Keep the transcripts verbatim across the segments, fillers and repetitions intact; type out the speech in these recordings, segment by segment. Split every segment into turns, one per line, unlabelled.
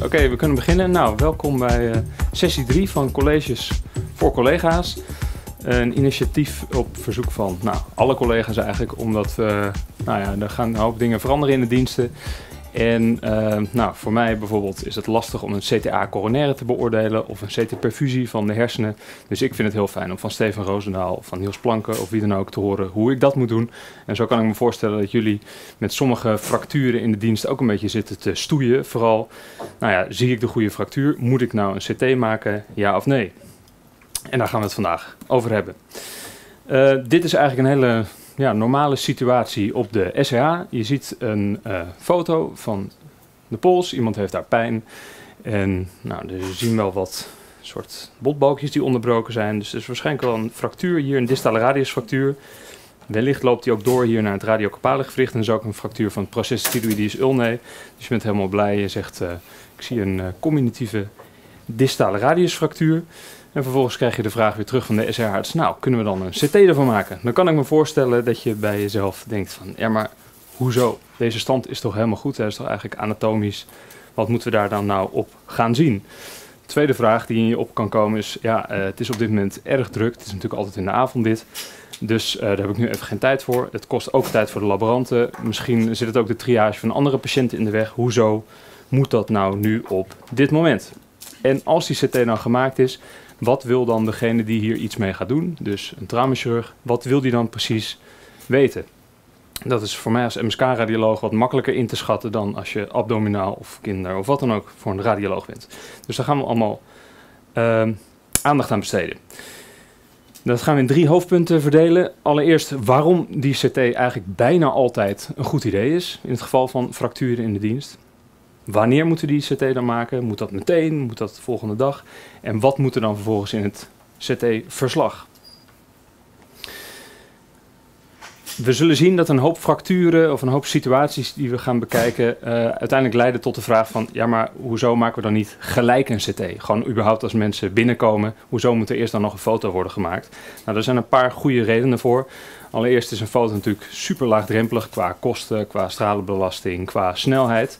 Oké, okay, we kunnen beginnen. Nou, welkom bij uh, sessie drie van Colleges voor Collega's. Een initiatief op verzoek van nou, alle collega's eigenlijk, omdat we, nou ja, er gaan een hoop dingen veranderen in de diensten. En uh, nou, voor mij bijvoorbeeld is het lastig om een C T A coronaire te beoordelen of een C T perfusie van de hersenen. Dus ik vind het heel fijn om van Steven Roosendaal of van Niels Planken of wie dan ook te horen hoe ik dat moet doen. En zo kan ik me voorstellen dat jullie met sommige fracturen in de dienst ook een beetje zitten te stoeien. Vooral, nou ja, zie ik de goede fractuur? Moet ik nou een C T maken? Ja of nee? En daar gaan we het vandaag over hebben. Uh, dit is eigenlijk een hele ja, normale situatie op de S R H. Je ziet een uh, foto van de pols. Iemand heeft daar pijn. En nou, dus we zien wel wat soort botbalkjes die onderbroken zijn. Dus er is waarschijnlijk wel een fractuur hier, een distale radiusfractuur. Wellicht loopt die ook door hier naar het radiocapale gewricht. En is ook een fractuur van het process thyroïdius ulnae. Dus je bent helemaal blij. Je zegt, uh, ik zie een uh, combinatieve distale radiusfractuur. En vervolgens krijg je de vraag weer terug van de S R H-arts. Nou, kunnen we dan een C T ervan maken? Dan kan ik me voorstellen dat je bij jezelf denkt van, ja maar hoezo? Deze stand is toch helemaal goed? Hij is toch eigenlijk anatomisch? Wat moeten we daar dan nou op gaan zien? De tweede vraag die in je op kan komen is, ja, uh, het is op dit moment erg druk. Het is natuurlijk altijd in de avond dit. Dus uh, daar heb ik nu even geen tijd voor. Het kost ook tijd voor de laboranten. Misschien zit het ook de triage van andere patiënten in de weg. Hoezo moet dat nou nu op dit moment? En als die C T nou gemaakt is, wat wil dan degene die hier iets mee gaat doen, dus een traumachirurg, wat wil die dan precies weten? Dat is voor mij als M S K-radioloog wat makkelijker in te schatten dan als je abdominaal of kinder of wat dan ook voor een radioloog bent. Dus daar gaan we allemaal uh, aandacht aan besteden. Dat gaan we in drie hoofdpunten verdelen. Allereerst waarom die C T eigenlijk bijna altijd een goed idee is, in het geval van fracturen in de dienst. Wanneer moeten we die C T dan maken? Moet dat meteen? Moet dat de volgende dag? En wat moet er dan vervolgens in het C T-verslag? We zullen zien dat een hoop fracturen of een hoop situaties die we gaan bekijken uh, uiteindelijk leiden tot de vraag van, ja maar hoezo maken we dan niet gelijk een C T? Gewoon überhaupt als mensen binnenkomen, hoezo moet er eerst dan nog een foto worden gemaakt? Nou, er zijn een paar goede redenen voor. Allereerst is een foto natuurlijk super laagdrempelig qua kosten, qua stralenbelasting, qua snelheid.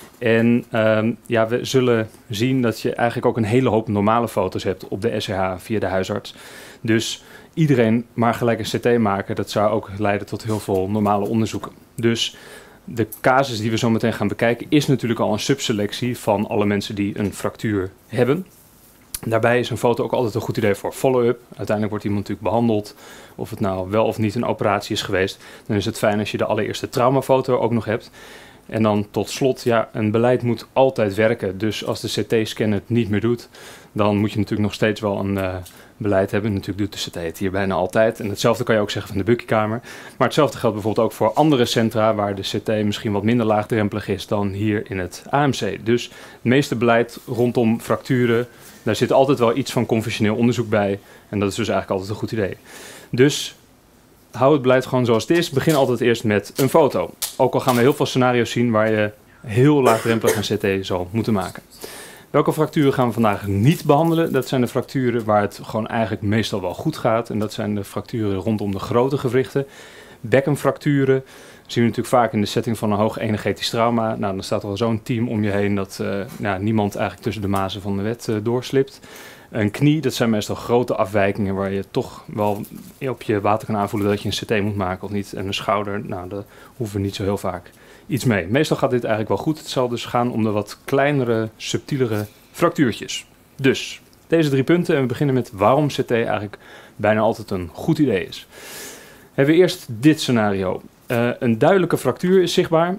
En um, ja, we zullen zien dat je eigenlijk ook een hele hoop normale foto's hebt op de S R H via de huisarts. Dus iedereen maar gelijk een C T maken, dat zou ook leiden tot heel veel normale onderzoeken. Dus de casus die we zo meteen gaan bekijken is natuurlijk al een subselectie van alle mensen die een fractuur hebben. Daarbij is een foto ook altijd een goed idee voor follow-up. Uiteindelijk wordt iemand natuurlijk behandeld. Of het nou wel of niet een operatie is geweest. Dan is het fijn als je de allereerste traumafoto ook nog hebt. En dan tot slot, ja, een beleid moet altijd werken. Dus als de C T-scan het niet meer doet, dan moet je natuurlijk nog steeds wel een uh, beleid hebben. Natuurlijk doet de C T het hier bijna altijd. En hetzelfde kan je ook zeggen van de Buckykamer. Maar hetzelfde geldt bijvoorbeeld ook voor andere centra waar de C T misschien wat minder laagdrempelig is dan hier in het A M C. Dus het meeste beleid rondom fracturen, daar zit altijd wel iets van conventioneel onderzoek bij. En dat is dus eigenlijk altijd een goed idee. Dus hou het beleid gewoon zoals het is. Begin altijd eerst met een foto. Ook al gaan we heel veel scenario's zien waar je heel laagdrempelig een C T zal moeten maken. Welke fracturen gaan we vandaag niet behandelen? Dat zijn de fracturen waar het gewoon eigenlijk meestal wel goed gaat. En dat zijn de fracturen rondom de grote gewrichten. Bekkenfracturen zien we natuurlijk vaak in de setting van een hoog energetisch trauma. Nou, dan staat er al zo'n team om je heen dat uh, nou, niemand eigenlijk tussen de mazen van de wet uh, doorslipt. Een knie, dat zijn meestal grote afwijkingen waar je toch wel op je water kan aanvoelen dat je een C T moet maken of niet. En een schouder, nou, daar hoeven we niet zo heel vaak iets mee. Meestal gaat dit eigenlijk wel goed. Het zal dus gaan om de wat kleinere, subtielere fractuurtjes. Dus deze drie punten en we beginnen met waarom C T eigenlijk bijna altijd een goed idee is. Hebben we eerst dit scenario. Uh, een duidelijke fractuur is zichtbaar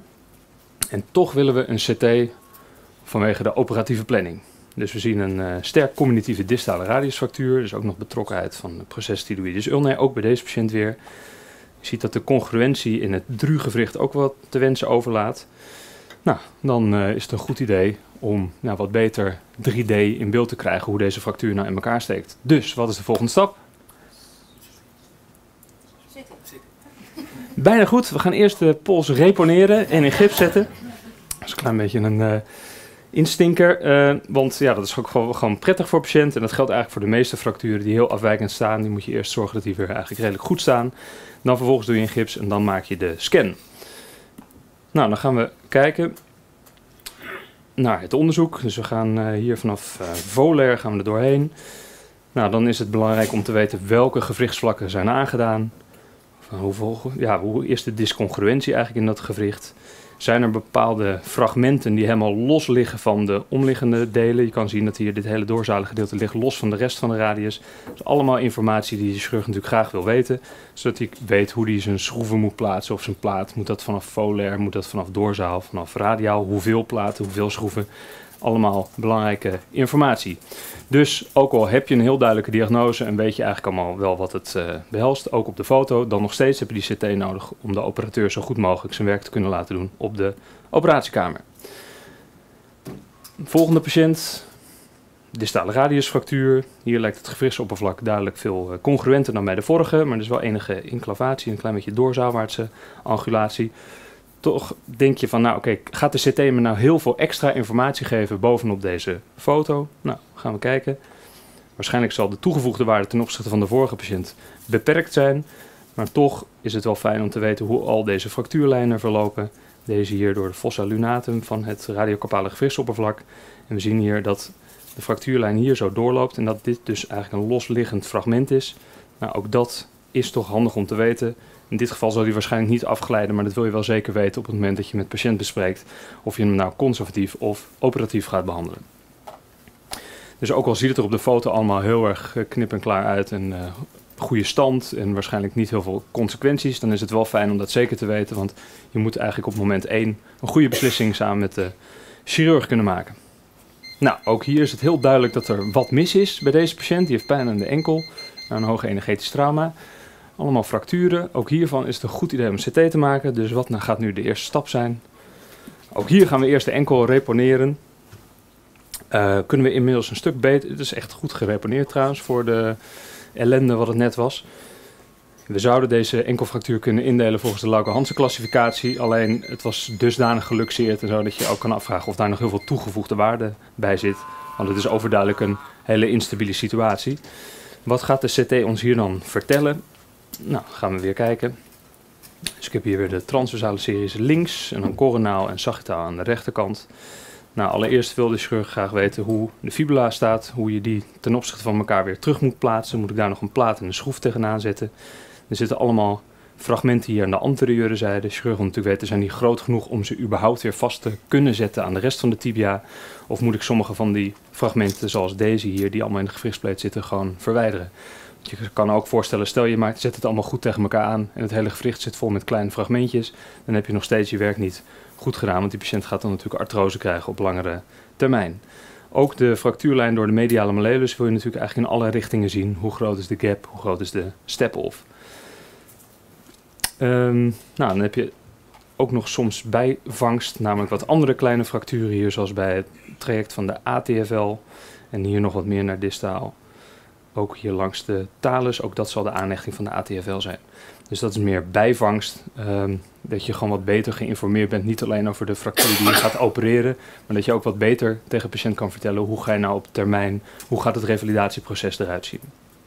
en toch willen we een C T vanwege de operatieve planning. Dus we zien een uh, sterk combinatieve distale radiusfractuur, dus ook nog betrokkenheid van het proces thyroïdius ulnae, ook bij deze patiënt weer. Je ziet dat de congruentie in het drugewricht ook wat te wensen overlaat. Nou, dan uh, is het een goed idee om nou, wat beter drie D in beeld te krijgen hoe deze fractuur nou in elkaar steekt. Dus, wat is de volgende stap?
Zitten.
Bijna goed. We gaan eerst de pols reponeren en in gips zetten. Dat is een klein beetje een uh, instinker. Uh, want ja, dat is ook gewoon, gewoon prettig voor patiënten. En dat geldt eigenlijk voor de meeste fracturen die heel afwijkend staan. Die moet je eerst zorgen dat die weer eigenlijk redelijk goed staan. Dan vervolgens doe je in gips en dan maak je de scan. Nou, dan gaan we kijken naar het onderzoek. Dus we gaan uh, hier vanaf uh, Voler gaan we er doorheen. Nou, dan is het belangrijk om te weten welke gewrichtsvlakken zijn aangedaan. Van hoeveel, ja, hoe is de discongruentie eigenlijk in dat gewricht? Zijn er bepaalde fragmenten die helemaal los liggen van de omliggende delen? Je kan zien dat hier dit hele doorzale gedeelte ligt los van de rest van de radius. Dat is allemaal informatie die de chirurg natuurlijk graag wil weten. Zodat hij weet hoe hij zijn schroeven moet plaatsen of zijn plaat. Moet dat vanaf voler, moet dat vanaf doorzaal, vanaf radiaal? Hoeveel platen, hoeveel schroeven? Allemaal belangrijke informatie. Dus ook al heb je een heel duidelijke diagnose en weet je eigenlijk allemaal wel wat het uh, behelst, ook op de foto, dan nog steeds heb je die C T nodig om de operateur zo goed mogelijk zijn werk te kunnen laten doen op de operatiekamer. Volgende patiënt, distale radiusfractuur. Hier lijkt het gewrichtsoppervlak duidelijk veel congruenter dan bij de vorige, maar er is wel enige inclavatie, een klein beetje doorzaalwaartse angulatie. Toch denk je van, nou oké, okay, gaat de C T me nou heel veel extra informatie geven bovenop deze foto? Nou, gaan we kijken. Waarschijnlijk zal de toegevoegde waarde ten opzichte van de vorige patiënt beperkt zijn. Maar toch is het wel fijn om te weten hoe al deze fractuurlijnen verlopen. Deze hier door de fossa lunatum van het radiocarpale gewrichtsoppervlak. En we zien hier dat de fractuurlijn hier zo doorloopt en dat dit dus eigenlijk een losliggend fragment is. Nou, ook dat is toch handig om te weten. In dit geval zal hij waarschijnlijk niet afglijden, maar dat wil je wel zeker weten op het moment dat je met de patiënt bespreekt of je hem nou conservatief of operatief gaat behandelen. Dus ook al ziet het er op de foto allemaal heel erg knip en klaar uit en uh, goede stand en waarschijnlijk niet heel veel consequenties, dan is het wel fijn om dat zeker te weten, want je moet eigenlijk op moment één een goede beslissing samen met de chirurg kunnen maken. Nou, ook hier is het heel duidelijk dat er wat mis is bij deze patiënt. Die heeft pijn aan de enkel, een hoge energetisch trauma. Allemaal fracturen. Ook hiervan is het een goed idee om een C T te maken. Dus wat nou gaat nu de eerste stap zijn? Ook hier gaan we eerst de enkel reponeren. Uh, kunnen we inmiddels een stuk beter... Het is echt goed gereponeerd trouwens voor de ellende wat het net was. We zouden deze enkelfractuur kunnen indelen volgens de Lauke-Hansen klassificatie. Alleen het was dusdanig geluxeerd en zo dat je ook kan afvragen of daar nog heel veel toegevoegde waarde bij zit. Want het is overduidelijk een hele instabiele situatie. Wat gaat de C T ons hier dan vertellen? Nou, gaan we weer kijken. Dus ik heb hier weer de transversale series links en dan coronaal en sagittaal aan de rechterkant. Nou, allereerst wil de chirurg graag weten hoe de fibula staat, hoe je die ten opzichte van elkaar weer terug moet plaatsen. Moet ik daar nog een plaat en een schroef tegenaan zetten? Er zitten allemaal fragmenten hier aan de anterieure zijde. De chirurg wil natuurlijk weten, zijn die groot genoeg om ze überhaupt weer vast te kunnen zetten aan de rest van de tibia? Of moet ik sommige van die fragmenten, zoals deze hier, die allemaal in de gewrichtspleet zitten, gewoon verwijderen? Je kan ook voorstellen, stel je maakt, zet het allemaal goed tegen elkaar aan en het hele gewricht zit vol met kleine fragmentjes. Dan heb je nog steeds je werk niet goed gedaan, want die patiënt gaat dan natuurlijk artrose krijgen op langere termijn. Ook de fractuurlijn door de mediale malleolus wil je natuurlijk eigenlijk in alle richtingen zien. Hoe groot is de gap, hoe groot is de step-off. Um, nou, dan heb je ook nog soms bijvangst, namelijk wat andere kleine fracturen hier, zoals bij het traject van de A T F L. En hier nog wat meer naar distaal. Ook hier langs de talus, ook dat zal de aanhechting van de A T F L zijn. Dus dat is meer bijvangst, um, dat je gewoon wat beter geïnformeerd bent. Niet alleen over de fractuur die je gaat opereren, maar dat je ook wat beter tegen de patiënt kan vertellen hoe ga je nou op termijn, hoe gaat het revalidatieproces eruit zien.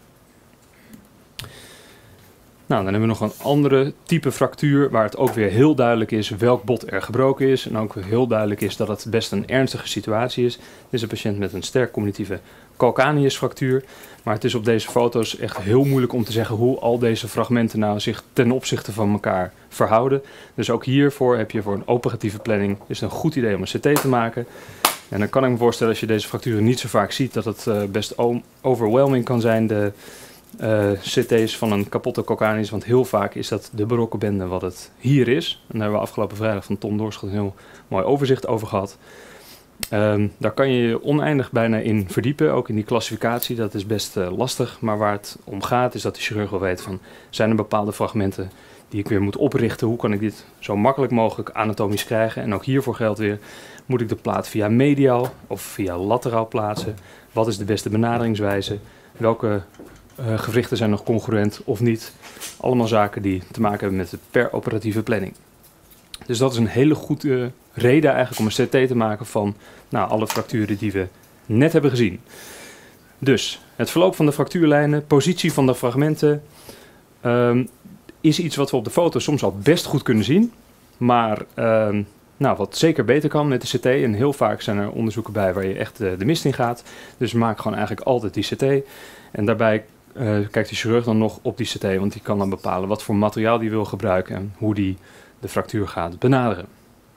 Nou, dan hebben we nog een andere type fractuur waar het ook weer heel duidelijk is welk bot er gebroken is. En ook heel duidelijk is dat het best een ernstige situatie is. Dit is een patiënt met een sterk cognitieve calcaneusfractuur. Maar het is op deze foto's echt heel moeilijk om te zeggen hoe al deze fragmenten nou zich ten opzichte van elkaar verhouden. Dus ook hiervoor heb je voor een operatieve planning is het een goed idee om een C T te maken. En dan kan ik me voorstellen als je deze fracturen niet zo vaak ziet dat het uh, best overwhelming kan zijn. De Uh, C T's van een kapotte calcaneus, want heel vaak is dat de barokkenbende wat het hier is. En daar hebben we afgelopen vrijdag van Tom Doorschot een heel mooi overzicht over gehad. Um, daar kan je je oneindig bijna in verdiepen, ook in die klassificatie. Dat is best uh, lastig, maar waar het om gaat is dat de chirurg wil weten van, zijn er bepaalde fragmenten die ik weer moet oprichten? Hoe kan ik dit zo makkelijk mogelijk anatomisch krijgen? En ook hiervoor geldt weer, moet ik de plaat via mediaal of via lateraal plaatsen? Wat is de beste benaderingswijze? Welke Uh, gewrichten zijn nog congruent of niet. Allemaal zaken die te maken hebben met de peroperatieve planning. Dus dat is een hele goede reden eigenlijk om een C T te maken van nou, alle fracturen die we net hebben gezien. Dus het verloop van de fractuurlijnen, positie van de fragmenten um, is iets wat we op de foto soms al best goed kunnen zien. Maar um, Nou, wat zeker beter kan met de C T, en heel vaak zijn er onderzoeken bij waar je echt de, de mist in gaat. Dus maak gewoon eigenlijk altijd die C T. En daarbij uh, kijkt de chirurg dan nog op die C T, want die kan dan bepalen wat voor materiaal die wil gebruiken en hoe die de fractuur gaat benaderen.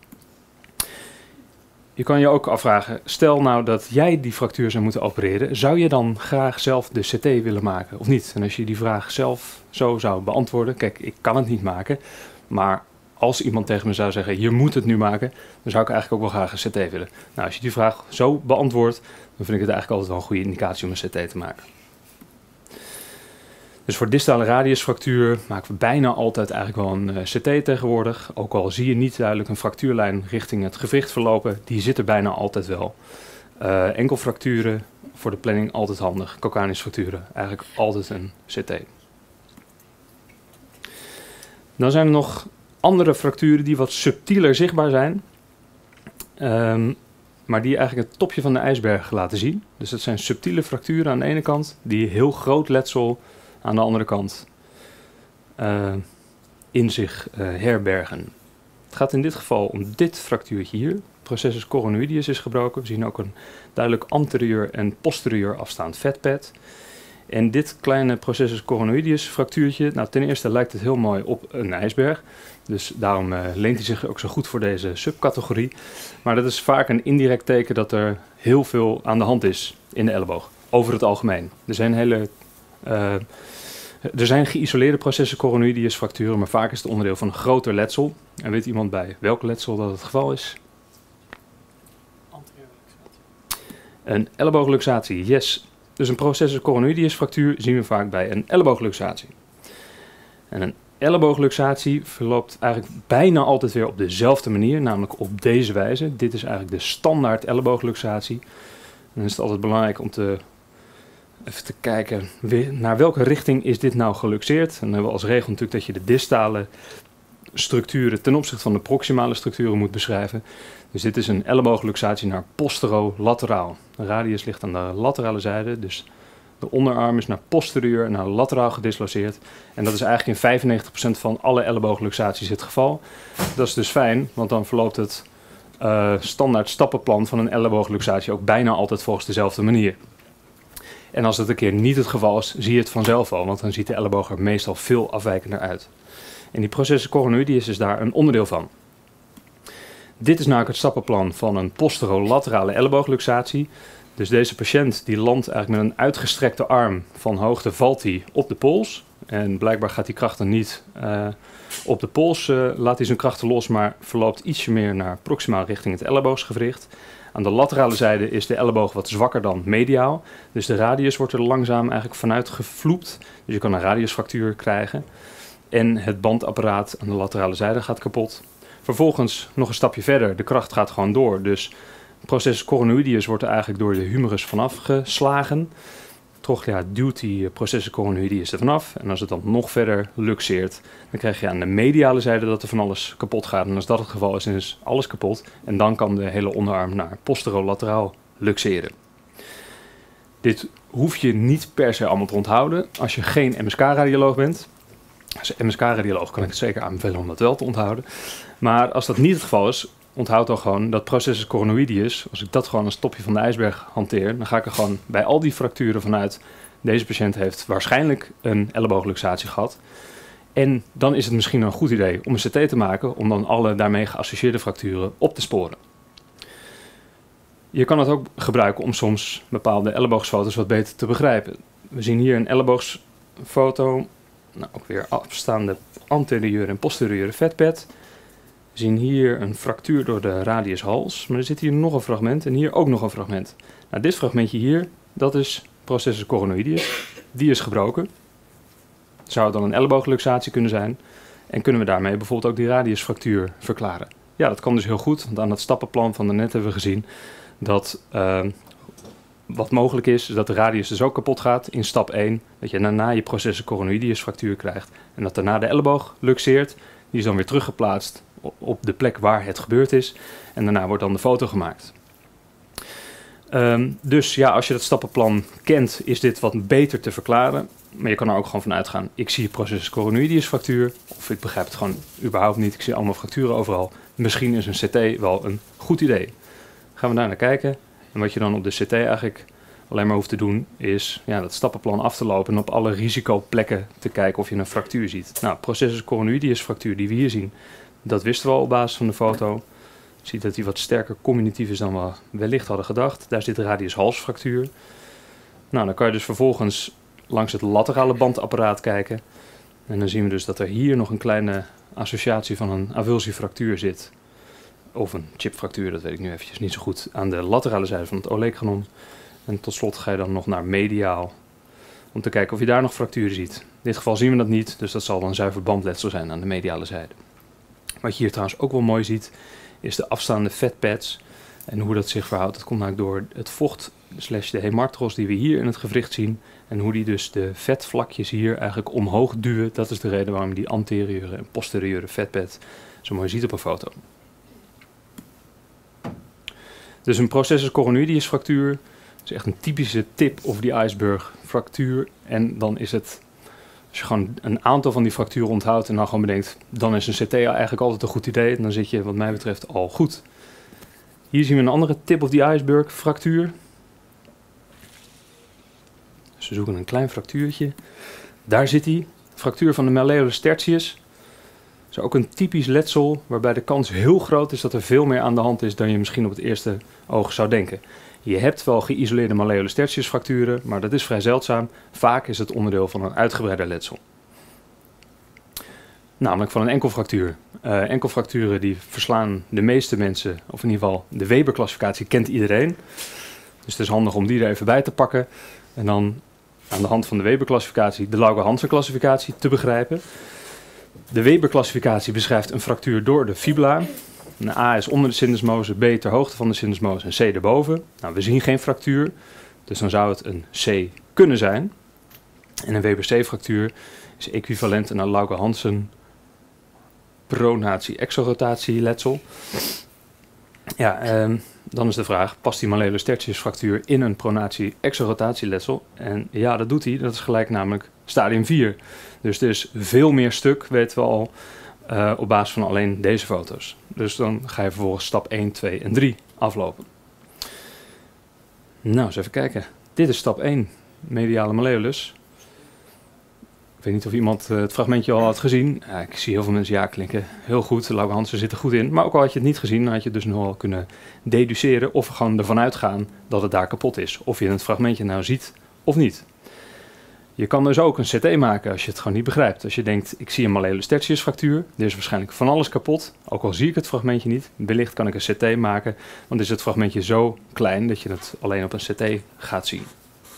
Je kan je ook afvragen, stel nou dat jij die fractuur zou moeten opereren, zou je dan graag zelf de C T willen maken of niet? En als je die vraag zelf zo zou beantwoorden, kijk, ik kan het niet maken, maar als iemand tegen me zou zeggen, je moet het nu maken, dan zou ik eigenlijk ook wel graag een C T willen. Nou, als je die vraag zo beantwoordt, dan vind ik het eigenlijk altijd wel een goede indicatie om een C T te maken. Dus voor distale radiusfractuur maken we bijna altijd eigenlijk wel een uh, C T tegenwoordig. Ook al zie je niet duidelijk een fractuurlijn richting het gewricht verlopen, die zit er bijna altijd wel. Uh, enkelfracturen voor de planning altijd handig. Calcaneusfracturen eigenlijk altijd een C T. Dan zijn er nog andere fracturen die wat subtieler zichtbaar zijn. Um, maar die eigenlijk het topje van de ijsberg laten zien. Dus dat zijn subtiele fracturen aan de ene kant, die heel groot letsel aan de andere kant uh, in zich uh, herbergen. Het gaat in dit geval om dit fractuurtje hier. Processus coronoideus is gebroken. We zien ook een duidelijk anterieur en posterieur afstaand vetpad. En dit kleine processus coronoideus fractuurtje, nou ten eerste lijkt het heel mooi op een ijsberg. Dus daarom uh, leent hij zich ook zo goed voor deze subcategorie. Maar dat is vaak een indirect teken dat er heel veel aan de hand is in de elleboog. Over het algemeen. Er zijn hele... Uh, er zijn geïsoleerde processus coronoideus fracturen, maar vaak is het onderdeel van een groter letsel. En weet iemand bij welk letsel dat het geval is? Een elleboogluxatie, yes. Dus een processus coronoideus fractuur zien we vaak bij een elleboogluxatie. En een elleboogluxatie verloopt eigenlijk bijna altijd weer op dezelfde manier, namelijk op deze wijze. Dit is eigenlijk de standaard elleboogluxatie. En dan is het altijd belangrijk om te, even te kijken naar welke richting is dit nou geluxeerd. En dan hebben we als regel natuurlijk dat je de distale structuren ten opzichte van de proximale structuren moet beschrijven. Dus dit is een elleboogluxatie naar posterolaateraal. De radius ligt aan de laterale zijde, dus de onderarm is naar posterieur en naar lateraal gedisloceerd. En dat is eigenlijk in vijfennegentig procent van alle elleboogluxaties het geval. Dat is dus fijn, want dan verloopt het uh, standaard stappenplan van een elleboogluxatie ook bijna altijd volgens dezelfde manier. En als dat een keer niet het geval is, zie je het vanzelf al, want dan ziet de elleboog er meestal veel afwijkender uit. En die processus coronoideus is daar een onderdeel van. Dit is namelijk het stappenplan van een posterolaterale elleboogluxatie. Dus deze patiënt die landt eigenlijk met een uitgestrekte arm van hoogte valt hij op de pols. En blijkbaar gaat die kracht dan niet uh, op de pols, uh, laat hij zijn krachten los, maar verloopt ietsje meer naar proximaal richting het elleboogsgewricht. Aan de laterale zijde is de elleboog wat zwakker dan mediaal. Dus de radius wordt er langzaam eigenlijk vanuit gevloept. Dus je kan een radiusfractuur krijgen. En het bandapparaat aan de laterale zijde gaat kapot. Vervolgens nog een stapje verder, de kracht gaat gewoon door. Dus processus coronoideus wordt er eigenlijk door de humerus vanaf geslagen. Trochlea duwt die processus coronoideus er vanaf. En als het dan nog verder luxeert, dan krijg je aan de mediale zijde dat er van alles kapot gaat. En als dat het geval is, dan is alles kapot. En dan kan de hele onderarm naar posterolateraal luxeren. Dit hoef je niet per se allemaal te onthouden als je geen M S K-radioloog bent. Als M S K-radioloog kan ik het zeker aanbevelen om dat wel te onthouden. Maar als dat niet het geval is, onthoud dan gewoon dat processus coronoideus, als ik dat gewoon als topje van de ijsberg hanteer, dan ga ik er gewoon bij al die fracturen vanuit, deze patiënt heeft waarschijnlijk een elleboogluxatie gehad. En dan is het misschien een goed idee om een C T te maken, om dan alle daarmee geassocieerde fracturen op te sporen. Je kan het ook gebruiken om soms bepaalde elleboogsfoto's wat beter te begrijpen. We zien hier een elleboogsfoto, nou, ook weer afstaande anterieure en posteriore vetpad. We zien hier een fractuur door de radius hals, maar er zit hier nog een fragment en hier ook nog een fragment. Nou, dit fragmentje hier, dat is processus coronoideus. Die is gebroken. Zou het dan een elleboogluxatie kunnen zijn? En kunnen we daarmee bijvoorbeeld ook die radiusfractuur verklaren? Ja, dat kan dus heel goed, want aan het stappenplan van daarnet hebben we gezien dat uh, wat mogelijk is, is dat de radius dus ook kapot gaat in stap één. Dat je daarna je processus coronoideus fractuur krijgt en dat daarna de elleboog luxeert. Die is dan weer teruggeplaatst op de plek waar het gebeurd is. En daarna wordt dan de foto gemaakt. Um, dus ja, als je dat stappenplan kent, is dit wat beter te verklaren. Maar je kan er ook gewoon van uitgaan. Ik zie processus coronoideus fractuur. Of ik begrijp het gewoon überhaupt niet. Ik zie allemaal fracturen overal. misschien is een C T wel een goed idee. Gaan we daar naar kijken. En wat je dan op de C T eigenlijk alleen maar hoeft te doen, is ja, dat stappenplan af te lopen en op alle risicoplekken te kijken of je een fractuur ziet. Nou, processus coronoideus fractuur die we hier zien, dat wisten we al op basis van de foto. Je ziet dat die wat sterker combinatief is dan we wellicht hadden gedacht. Daar zit radius-halsfractuur. Nou, dan kan je dus vervolgens langs het laterale bandapparaat kijken. En dan zien we dus dat er hier nog een kleine associatie van een avulsiefractuur zit. Of een chipfractuur, dat weet ik nu eventjes niet zo goed, aan de laterale zijde van het olecranon. En tot slot ga je dan nog naar mediaal, om te kijken of je daar nog fracturen ziet. In dit geval zien we dat niet, dus dat zal dan zuiver bandletsel zijn aan de mediale zijde. Wat je hier trouwens ook wel mooi ziet, is de afstaande vetpads. En hoe dat zich verhoudt, dat komt eigenlijk door het vocht slash de hemartros die we hier in het gewricht zien. En hoe die dus de vetvlakjes hier eigenlijk omhoog duwen. Dat is de reden waarom je die anterieure en posterieure vetpad zo mooi ziet op een foto. Dus een processus coronoideus fractuur is echt een typische tip of die iceberg fractuur. En dan is het, als je gewoon een aantal van die fracturen onthoudt en dan gewoon bedenkt, dan is een C T eigenlijk altijd een goed idee. En dan zit je wat mij betreft al goed. Hier zien we een andere tip of die iceberg fractuur. Dus we zoeken een klein fractuurtje. Daar zit hij. Fractuur van de malleolus tertius. Dat is ook een typisch letsel waarbij de kans heel groot is dat er veel meer aan de hand is dan je misschien op het eerste oog zou denken. Je hebt wel geïsoleerde malleolus tertius fracturen, maar dat is vrij zeldzaam. Vaak is het onderdeel van een uitgebreider letsel. Namelijk van een enkelfractuur. Uh, enkelfracturen die verslaan de meeste mensen, of in ieder geval de Weber-classificatie kent iedereen. Dus het is handig om die er even bij te pakken. En dan aan de hand van de Weber-classificatie de Lauger-Hansen-classificatie te begrijpen. De Weber-classificatie beschrijft een fractuur door de fibula. Een A is onder de syndesmose, B ter hoogte van de syndesmose en C erboven. Nou, we zien geen fractuur, dus dan zou het een C kunnen zijn. En een Weber-C-fractuur is equivalent aan een Lauger-Hansen pronatie-exorotatie-letsel. Ja, eh, dan is de vraag, past die malleolus tertius fractuur in een pronatie-exorotatie-letsel? En ja, dat doet hij. Dat is gelijk namelijk stadium vier. Dus er is veel meer stuk, weten we al, uh, op basis van alleen deze foto's. Dus dan ga je vervolgens stap één, twee en drie aflopen. Nou, eens even kijken. Dit is stap één, mediale malleolus. Ik weet niet of iemand uh, het fragmentje al had gezien. Ja, ik zie heel veel mensen ja klinken. Heel goed, de Lauger-Hansen zitten goed in. Maar ook al had je het niet gezien, dan had je het dus nog wel kunnen deduceren of gewoon ervan uitgaan dat het daar kapot is. Of je het fragmentje nou ziet of niet. Je kan dus ook een C T maken als je het gewoon niet begrijpt. Als je denkt, ik zie een malleolus tertius fractuur, er is waarschijnlijk van alles kapot. Ook al zie ik het fragmentje niet, wellicht kan ik een C T maken. Want is het fragmentje zo klein dat je het alleen op een C T gaat zien.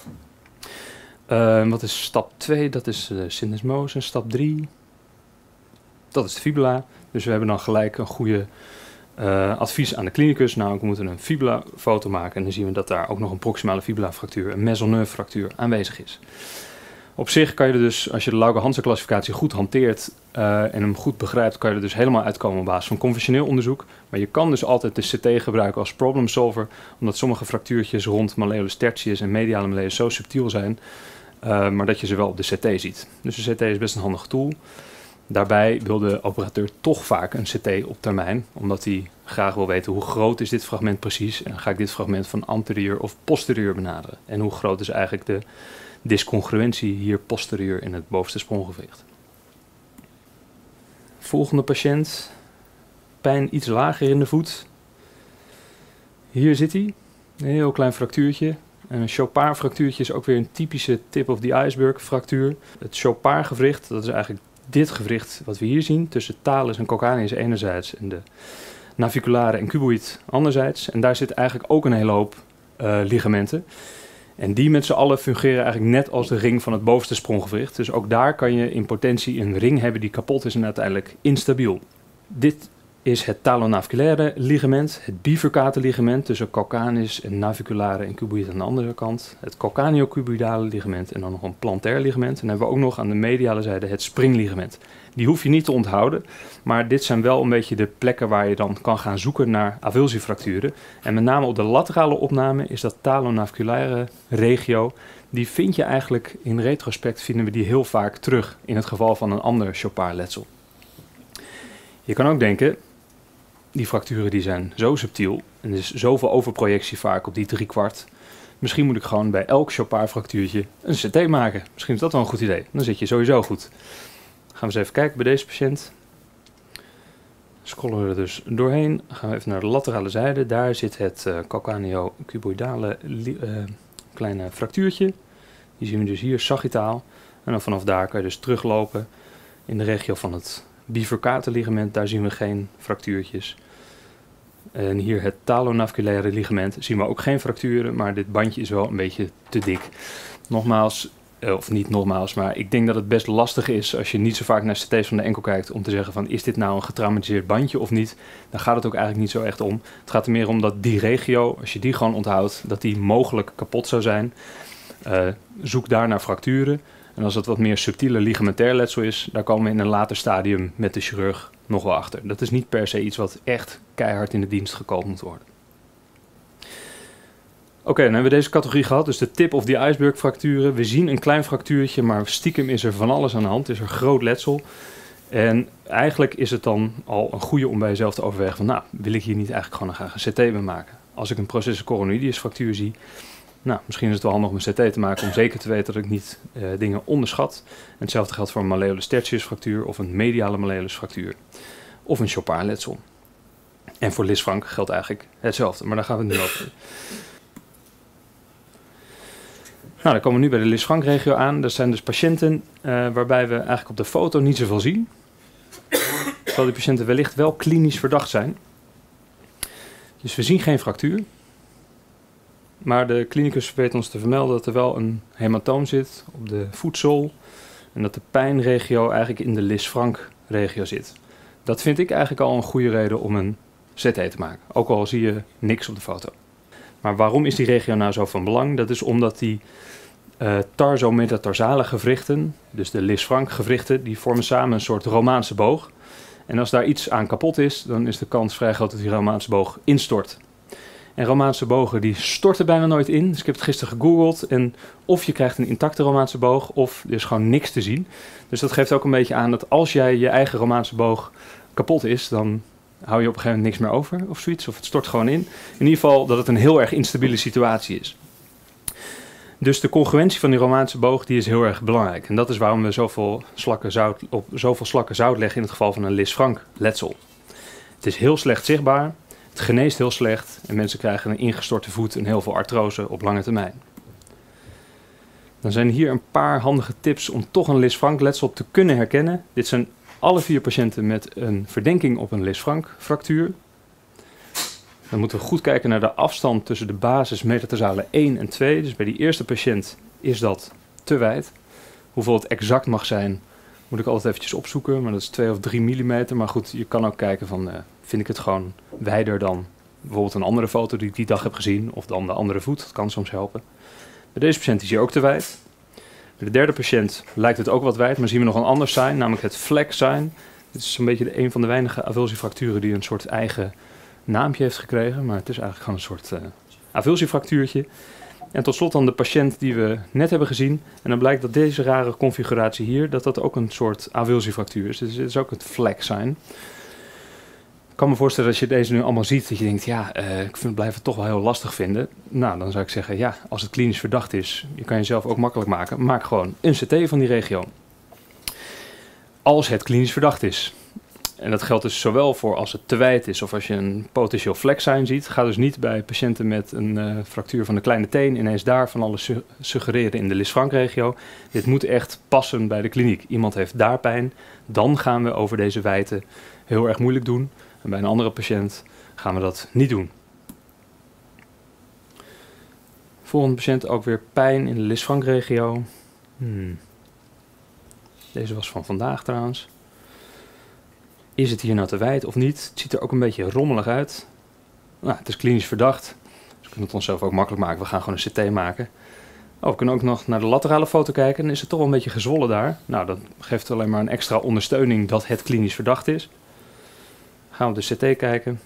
Uh, wat is stap twee? Dat is de syndesmose. Stap drie, dat is de fibula. Dus we hebben dan gelijk een goede uh, advies aan de klinicus. Nou, we moeten een fibula-foto maken. En dan zien we dat daar ook nog een proximale fibula-fractuur, een Maisonneuve-fractuur aanwezig is. Op zich kan je er dus, als je de Lauger-Hansen-classificatie goed hanteert uh, en hem goed begrijpt, kan je er dus helemaal uitkomen op basis van conventioneel onderzoek. Maar je kan dus altijd de C T gebruiken als problem solver, omdat sommige fractuurtjes rond malleolus tertius en mediale malleolus zo subtiel zijn, uh, maar dat je ze wel op de C T ziet. Dus de C T is best een handig tool. Daarbij wil de operateur toch vaak een C T op termijn, omdat hij graag wil weten hoe groot is dit fragment precies en ga ik dit fragment van anterieur of posterieur benaderen. En hoe groot is eigenlijk de discongruentie hier posterieur in het bovenste sprongewricht. Volgende patiënt. Pijn iets lager in de voet. Hier zit hij. Een heel klein fractuurtje. En een Chopard fractuurtje is ook weer een typische tip of the iceberg fractuur. Het Chopard gewricht, dat is eigenlijk dit gewricht wat we hier zien. Tussen talus en calcaneus enerzijds en de naviculare en cuboïd anderzijds. En daar zit eigenlijk ook een hele hoop uh, ligamenten. En die met z'n allen fungeren eigenlijk net als de ring van het bovenste sprongewricht. Dus ook daar kan je in potentie een ring hebben die kapot is en uiteindelijk instabiel. Dit is het talonaviculaire ligament, het bifurcate ligament tussen calcaneus en naviculare en cuboïd aan de andere kant. Het calcaneocuboïdale ligament en dan nog een plantair ligament. En dan hebben we ook nog aan de mediale zijde het springligament. Die hoef je niet te onthouden, maar dit zijn wel een beetje de plekken waar je dan kan gaan zoeken naar avulsiefracturen. En met name op de laterale opname is dat talonaviculaire regio. Die vind je eigenlijk, in retrospect vinden we die heel vaak terug in het geval van een ander Chopard-letsel. Je kan ook denken, die fracturen die zijn zo subtiel en er is zoveel overprojectie vaak op die driekwart. Misschien moet ik gewoon bij elk Chopard-fractuurtje een C T maken. Misschien is dat wel een goed idee. Dan zit je sowieso goed. Gaan we eens even kijken bij deze patiënt. Scrollen we er dus doorheen. Gaan we even naar de laterale zijde. Daar zit het uh, calcaneo-cuboidale uh, kleine fractuurtje. Die zien we dus hier sagittaal. En dan vanaf daar kan je dus teruglopen in de regio van het bifurcate ligament. Daar zien we geen fractuurtjes. En hier het talonaviculaire ligament zien we ook geen fracturen, maar dit bandje is wel een beetje te dik. Nogmaals, of niet nogmaals, maar ik denk dat het best lastig is als je niet zo vaak naar C T's van de enkel kijkt om te zeggen van is dit nou een getraumatiseerd bandje of niet. Dan gaat het ook eigenlijk niet zo echt om. Het gaat er meer om dat die regio, als je die gewoon onthoudt, dat die mogelijk kapot zou zijn. Uh, zoek daar naar fracturen. En als het wat meer subtiele ligamentair letsel is, daar komen we in een later stadium met de chirurg nog wel achter. Dat is niet per se iets wat echt keihard in de dienst gekookt moet worden. Oké, okay, dan hebben we deze categorie gehad, dus de tip of die iceberg fracturen. We zien een klein fractuurtje, maar stiekem is er van alles aan de hand. Is er groot letsel. En eigenlijk is het dan al een goede om bij jezelf te overwegen van, nou, wil ik hier niet eigenlijk gewoon graag een C T bij maken? Als ik een processus coronoideus fractuur zie, nou, misschien is het wel handig om een C T te maken om zeker te weten dat ik niet uh, dingen onderschat. En hetzelfde geldt voor een malleolus tertius fractuur of een mediale malleolus fractuur. Of een Chopard letsel. En voor Lisfranc geldt eigenlijk hetzelfde, maar daar gaan we het nu over. Nou, dan komen we nu bij de Lisfranc regio aan. Dat zijn dus patiënten uh, waarbij we eigenlijk op de foto niet zoveel zien. Terwijl die patiënten wellicht wel klinisch verdacht zijn. Dus we zien geen fractuur. Maar de klinicus weet ons te vermelden dat er wel een hematoom zit op de voetzool. En dat de pijnregio eigenlijk in de Lisfranc regio zit. Dat vind ik eigenlijk al een goede reden om een C T te maken. Ook al zie je niks op de foto. Maar waarom is die regio nou zo van belang? Dat is omdat die uh, tarso-metatarsale gewrichten, dus de Lisfranc gewrichten, die vormen samen een soort Romaanse boog. En als daar iets aan kapot is, dan is de kans vrij groot dat die Romaanse boog instort. En Romaanse bogen die storten bijna nooit in. Dus ik heb het gisteren gegoogeld. En of je krijgt een intacte Romaanse boog, of er is gewoon niks te zien. Dus dat geeft ook een beetje aan dat als jij je eigen Romaanse boog kapot is, dan hou je op een gegeven moment niks meer over of zoiets. Of het stort gewoon in. In ieder geval dat het een heel erg instabiele situatie is. Dus de congruentie van die Romaanse boog die is heel erg belangrijk. En dat is waarom we zoveel slakken zout, op zoveel slakken zout leggen in het geval van een Lisfranc letsel. Het is heel slecht zichtbaar. Het geneest heel slecht en mensen krijgen een ingestorte voet en heel veel artrose op lange termijn. Dan zijn hier een paar handige tips om toch een Lisfranc letsel te kunnen herkennen. Dit zijn alle vier patiënten met een verdenking op een Lisfranc fractuur. Dan moeten we goed kijken naar de afstand tussen de basis metatarsale één en twee. Dus bij die eerste patiënt is dat te wijd. Hoeveel het exact mag zijn, moet ik altijd eventjes opzoeken. Maar dat is twee of drie millimeter. Maar goed, je kan ook kijken van, uh, vind ik het gewoon wijder dan bijvoorbeeld een andere foto die ik die dag heb gezien. Of dan de andere voet, dat kan soms helpen. Bij deze patiënt is hij ook te wijd. Bij de derde patiënt lijkt het ook wat wijd, maar zien we nog een ander sign, namelijk het flex sign. Dit is een beetje de, een van de weinige avulsiefracturen die een soort eigen naampje heeft gekregen. Maar het is eigenlijk gewoon een soort uh, avulsiefractuurtje. En tot slot dan de patiënt die we net hebben gezien. En dan blijkt dat deze rare configuratie hier, dat dat ook een soort avulsiefractuur is. Dus dit is ook het flex sign. Ik kan me voorstellen dat je deze nu allemaal ziet, dat je denkt, ja, uh, ik vind, blijf het toch wel heel lastig vinden. Nou, dan zou ik zeggen, ja, als het klinisch verdacht is, je kan jezelf ook makkelijk maken. Maak gewoon een C T van die regio. Als het klinisch verdacht is. En dat geldt dus zowel voor als het te wijd is of als je een potentieel flex sign ziet. Ga dus niet bij patiënten met een uh, fractuur van de kleine teen ineens daar van alles su suggereren in de Lisfranc regio. Dit moet echt passen bij de kliniek. Iemand heeft daar pijn, dan gaan we over deze wijdte heel erg moeilijk doen. En bij een andere patiënt gaan we dat niet doen. Volgende patiënt ook weer pijn in de Lisfranc regio. Hmm. Deze was van vandaag trouwens. Is het hier nou te wijd of niet? Het ziet er ook een beetje rommelig uit. Nou, het is klinisch verdacht. Dus we kunnen het onszelf ook makkelijk maken. We gaan gewoon een C T maken. Oh, we kunnen ook nog naar de laterale foto kijken. Dan is het toch wel een beetje gezwollen daar. Nou, dat geeft alleen maar een extra ondersteuning dat het klinisch verdacht is. Gaan we op de C T kijken.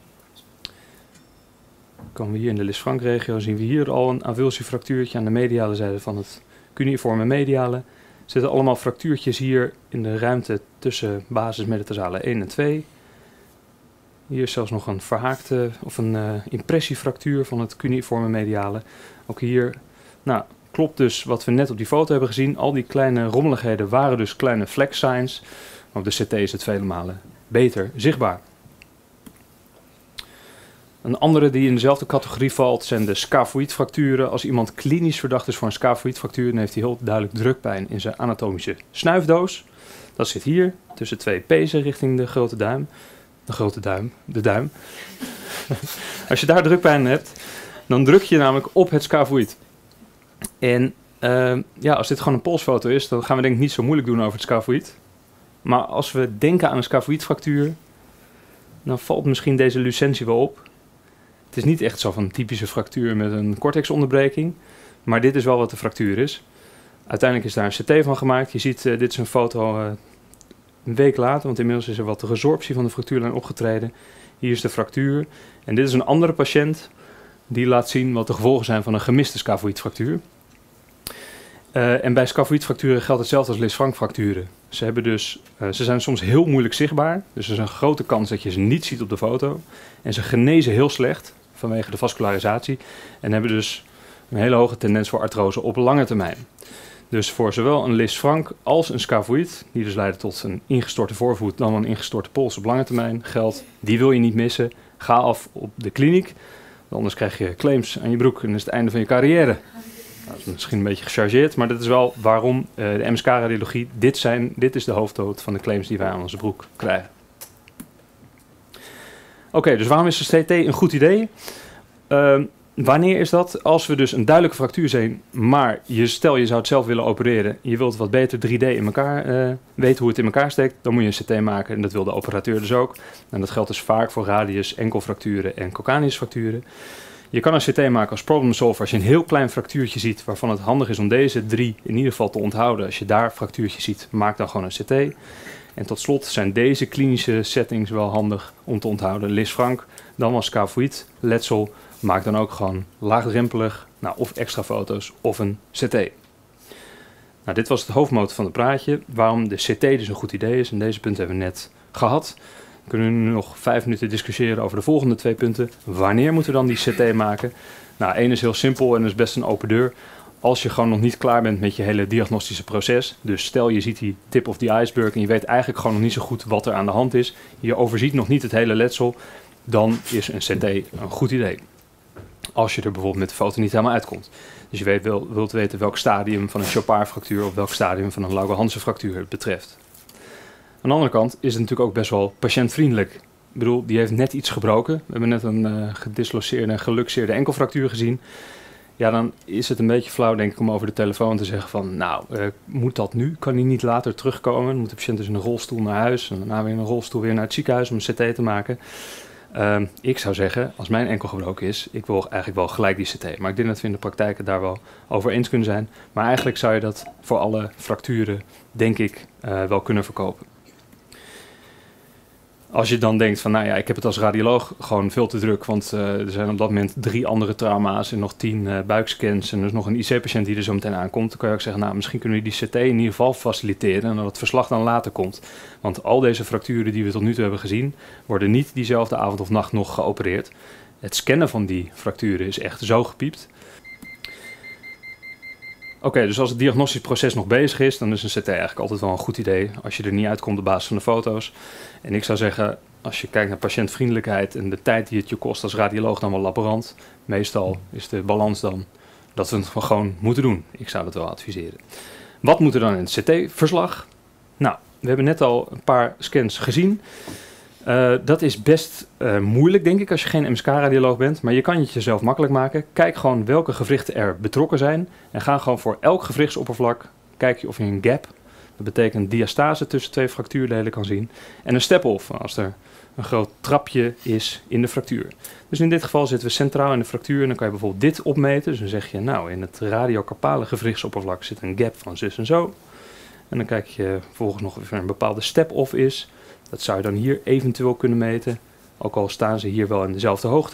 Komen we hier in de Lisfranc regio. Zien we hier al een avulsiefractuurtje aan de mediale zijde van het cuneiforme mediale. Er zitten allemaal fractuurtjes hier in de ruimte tussen basis metatarsale één en twee. Hier is zelfs nog een verhaakte of een uh, impressiefractuur van het cuneiforme mediale. Ook hier, nou, klopt dus wat we net op die foto hebben gezien. Al die kleine rommeligheden waren dus kleine flex signs. Maar op de C T is het vele malen beter zichtbaar. Een andere die in dezelfde categorie valt zijn de scaphoïdfracturen. Als iemand klinisch verdacht is voor een scaphoïdfractuur, dan heeft hij heel duidelijk drukpijn in zijn anatomische snuifdoos. Dat zit hier, tussen twee pezen richting de grote duim. De grote duim, de duim. Als je daar drukpijn hebt, dan druk je namelijk op het scaphoïd. En uh, ja, als dit gewoon een polsfoto is, dan gaan we denk ik niet zo moeilijk doen over het scaphoïd. Maar als we denken aan een scaphoïdfractuur, dan valt misschien deze lucentie wel op. Het is niet echt zo van een typische fractuur met een cortexonderbreking, maar dit is wel wat de fractuur is. Uiteindelijk is daar een C T van gemaakt. Je ziet, uh, dit is een foto uh, een week later, want inmiddels is er wat de resorptie van de fractuurlijn opgetreden. Hier is de fractuur. En dit is een andere patiënt die laat zien wat de gevolgen zijn van een gemiste scaphoïdfractuur. Uh, en bij scaphoïdfracturen geldt hetzelfde als Lisfranc-fracturen. Ze, hebben dus, uh, ze zijn soms heel moeilijk zichtbaar, dus er is een grote kans dat je ze niet ziet op de foto. En ze genezen heel slecht vanwege de vascularisatie en hebben dus een hele hoge tendens voor artrose op lange termijn. Dus voor zowel een Lisfranc als een scaphoïd, die dus leiden tot een ingestorte voorvoet, dan een ingestorte pols op lange termijn, geldt, die wil je niet missen. Ga af op de kliniek, anders krijg je claims aan je broek en is het einde van je carrière. Dat is misschien een beetje gechargeerd, maar dat is wel waarom uh, de M S K-radiologie, dit, zijn, dit is de hoofddood van de claims die wij aan onze broek krijgen. Oké, okay, dus waarom is de C T een goed idee? Uh, wanneer is dat? Als we dus een duidelijke fractuur zien, maar je, stel je zou het zelf willen opereren, je wilt wat beter drie D in elkaar uh, weten hoe het in elkaar steekt, dan moet je een C T maken en dat wil de operateur dus ook. En dat geldt dus vaak voor radius, enkelfracturen en calcaneusfracturen. Je kan een C T maken als problem solver als je een heel klein fractuurtje ziet, waarvan het handig is om deze drie in ieder geval te onthouden. Als je daar fractuurtjes ziet, maak dan gewoon een C T. En tot slot zijn deze klinische settings wel handig om te onthouden. Lisfranc, dan wel scaphoïd, letsel, maak dan ook gewoon laagdrempelig, nou, of extra foto's of een C T. Nou, dit was het hoofdmoot van het praatje, waarom de C T dus een goed idee is. En deze punten hebben we net gehad. We kunnen nu nog vijf minuten discussiëren over de volgende twee punten. Wanneer moeten we dan die C T maken? Nou, één is heel simpel en is best een open deur. Als je gewoon nog niet klaar bent met je hele diagnostische proces. Dus stel je ziet die tip of the iceberg en je weet eigenlijk gewoon nog niet zo goed wat er aan de hand is. Je overziet nog niet het hele letsel. Dan is een C T een goed idee. Als je er bijvoorbeeld met de foto niet helemaal uitkomt. Dus je weet, wil, wilt weten welk stadium van een Chopard-fractuur of welk stadium van een Langerhans-fractuur het betreft. Aan de andere kant is het natuurlijk ook best wel patiëntvriendelijk. Ik bedoel, die heeft net iets gebroken. We hebben net een uh, gedisloceerde en geluxeerde enkelfractuur gezien. Ja, dan is het een beetje flauw, denk ik, om over de telefoon te zeggen van, nou, uh, moet dat nu? Kan die niet later terugkomen? Dan moet de patiënt dus in een rolstoel naar huis en daarna weer in een rolstoel weer naar het ziekenhuis om een C T te maken. Uh, ik zou zeggen, als mijn enkel gebroken is, ik wil eigenlijk wel gelijk die C T. Maar ik denk dat we in de praktijk het daar wel over eens kunnen zijn. Maar eigenlijk zou je dat voor alle fracturen, denk ik, uh, wel kunnen verkopen. Als je dan denkt van, nou ja, ik heb het als radioloog gewoon veel te druk, want uh, er zijn op dat moment drie andere trauma's en nog tien uh, buikscans en er is nog een I C-patiënt die er zo meteen aankomt, dan kan je ook zeggen, nou, misschien kunnen we die C T in ieder geval faciliteren en dat het verslag dan later komt. Want al deze fracturen die we tot nu toe hebben gezien, worden niet diezelfde avond of nacht nog geopereerd. Het scannen van die fracturen is echt zo gepiept. Oké, okay, dus als het diagnostisch proces nog bezig is, dan is een C T eigenlijk altijd wel een goed idee als je er niet uitkomt op basis van de foto's. En ik zou zeggen, als je kijkt naar patiëntvriendelijkheid en de tijd die het je kost als radioloog, dan wel laborant. Meestal is de balans dan dat we het gewoon moeten doen. Ik zou dat wel adviseren. Wat moet er dan in het C T-verslag? Nou, we hebben net al een paar scans gezien. Uh, dat is best uh, moeilijk, denk ik, als je geen M S K-radioloog bent. Maar je kan het jezelf makkelijk maken. Kijk gewoon welke gewrichten er betrokken zijn. En ga gewoon voor elk gewrichtsoppervlak. Kijk je of je een gap, dat betekent diastase tussen twee fractuurdelen, kan zien. En een step-off, als er een groot trapje is in de fractuur. Dus in dit geval zitten we centraal in de fractuur. En dan kan je bijvoorbeeld dit opmeten. Dus dan zeg je, nou, in het radiocarpale gewrichtsoppervlak zit een gap van zus en zo. En dan kijk je vervolgens nog of er een bepaalde step-off is. Dat zou je dan hier eventueel kunnen meten, ook al staan ze hier wel in dezelfde hoogte.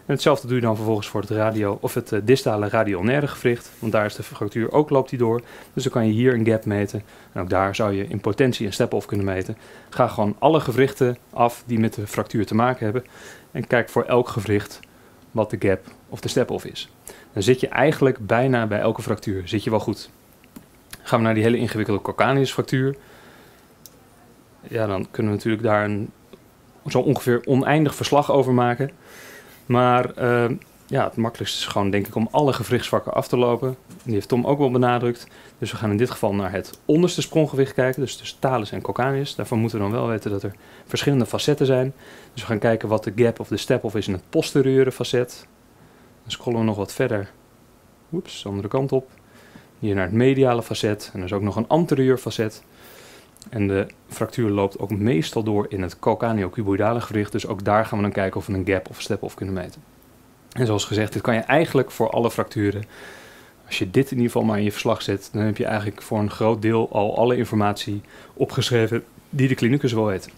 En hetzelfde doe je dan vervolgens voor het radio of het uh, distale radionaire gewricht, want daar is de fractuur ook, loopt die door. Dus dan kan je hier een gap meten en ook daar zou je in potentie een step-off kunnen meten. Ga gewoon alle gewrichten af die met de fractuur te maken hebben en kijk voor elk gewricht wat de gap of de step-off is. Dan zit je eigenlijk bijna bij elke fractuur, zit je wel goed. Gaan we naar die hele ingewikkelde calcaneusfractuur. Ja, dan kunnen we natuurlijk daar een zo ongeveer oneindig verslag over maken. Maar uh, ja, het makkelijkste is gewoon denk ik om alle gewrichtsvakken af te lopen. Die heeft Tom ook wel benadrukt. Dus we gaan in dit geval naar het onderste spronggewicht kijken. Dus tussen talus en calcaneus. Daarvan moeten we dan wel weten dat er verschillende facetten zijn. Dus we gaan kijken wat de gap of de step-off is in het posterieure facet. Dan scrollen we nog wat verder. Oeps, de andere kant op. Hier naar het mediale facet. En er is ook nog een anterieur facet. En de fractuur loopt ook meestal door in het calcaneocuboidale gewricht. Dus ook daar gaan we dan kijken of we een gap of een step-off kunnen meten. En zoals gezegd, dit kan je eigenlijk voor alle fracturen. Als je dit in ieder geval maar in je verslag zet, dan heb je eigenlijk voor een groot deel al alle informatie opgeschreven die de klinicus wil weten.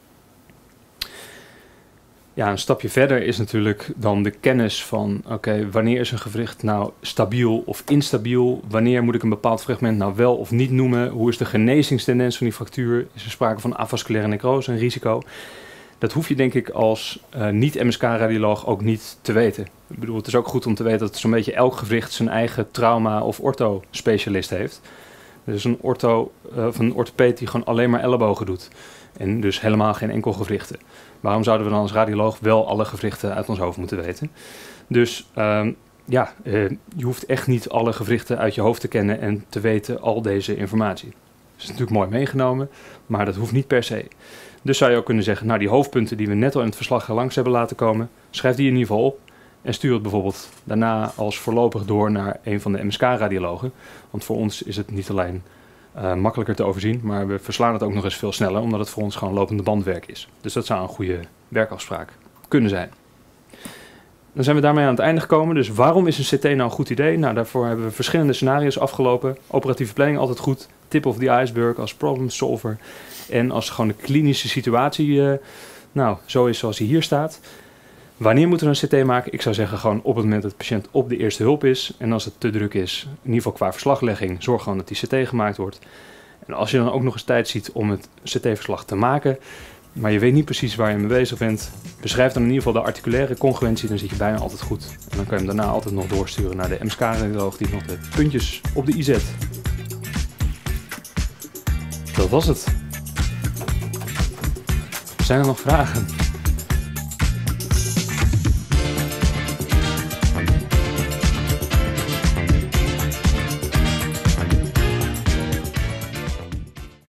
Ja, een stapje verder is natuurlijk dan de kennis van, oké, okay, wanneer is een gewricht nou stabiel of instabiel? Wanneer moet ik een bepaald fragment nou wel of niet noemen? Hoe is de genezingstendens van die fractuur? Is er sprake van avasculaire necrose, een risico? Dat hoef je denk ik als uh, niet-M S K-radioloog ook niet te weten. Ik bedoel, het is ook goed om te weten dat zo'n beetje elk gewricht zijn eigen trauma- of ortho-specialist heeft. Dus een ortho, uh, of een orthopeed die gewoon alleen maar ellebogen doet. En dus helemaal geen enkel gewrichten. Waarom zouden we dan als radioloog wel alle gewrichten uit ons hoofd moeten weten? Dus uh, ja, uh, je hoeft echt niet alle gewrichten uit je hoofd te kennen en te weten al deze informatie. Dat is natuurlijk mooi meegenomen, maar dat hoeft niet per se. Dus zou je ook kunnen zeggen, nou die hoofdpunten die we net al in het verslag langs hebben laten komen, schrijf die in ieder geval op en stuur het bijvoorbeeld daarna als voorlopig door naar een van de M S K-radiologen. Want voor ons is het niet alleen uh, makkelijker te overzien, maar we verslaan het ook nog eens veel sneller, omdat het voor ons gewoon lopende bandwerk is. Dus dat zou een goede werkafspraak kunnen zijn. Dan zijn we daarmee aan het einde gekomen. Dus waarom is een C T nou een goed idee? Nou, daarvoor hebben we verschillende scenario's afgelopen. Operatieve planning altijd goed. Tip of the iceberg als problem solver. En als gewoon de klinische situatie uh, nou, zo is zoals hij hier staat. Wanneer moeten we een C T maken? Ik zou zeggen gewoon op het moment dat de patiënt op de eerste hulp is. En als het te druk is, in ieder geval qua verslaglegging, zorg gewoon dat die C T gemaakt wordt. En als je dan ook nog eens tijd ziet om het C T-verslag te maken, maar je weet niet precies waar je mee bezig bent, beschrijf dan in ieder geval de articulaire congruentie, dan zit je bijna altijd goed. En dan kan je hem daarna altijd nog doorsturen naar de M S K-radioloog die nog de puntjes op de i zet. Dat was het. Zijn er nog vragen?